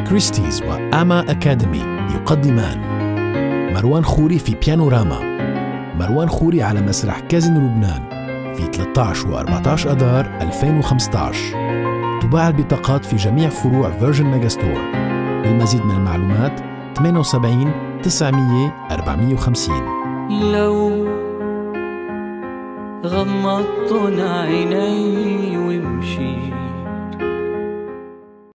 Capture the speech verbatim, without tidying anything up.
كريستيز وآما أكاديمي يقدمان مروان خوري في بيانوراما. مروان خوري على مسرح كازينو لبنان في ثلاثة عشر و أربعة عشر أذار ألفين وخمسة عشر. تباع البطاقات في جميع فروع فيرجن ميجا ستور. للمزيد من المعلومات ثمانية وسبعين تسعمية أربعمية وخمسين. لو غمضت عيني ومشيت